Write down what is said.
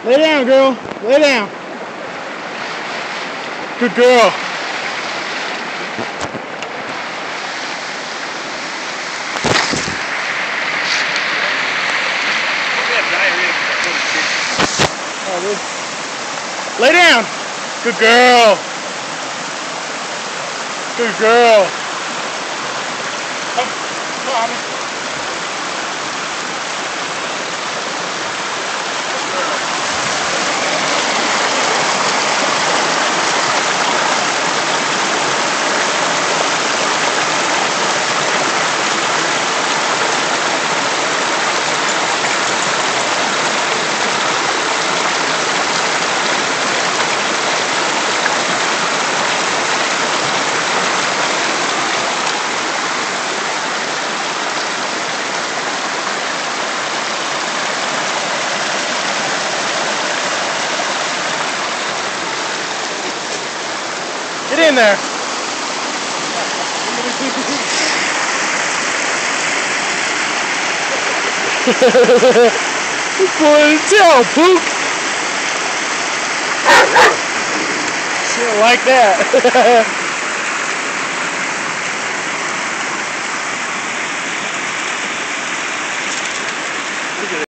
Lay down, girl. Lay down. Good girl. Lay down. Good girl. Good girl. Come on. Get in there. Pulling his tail, Puka. She don't like that.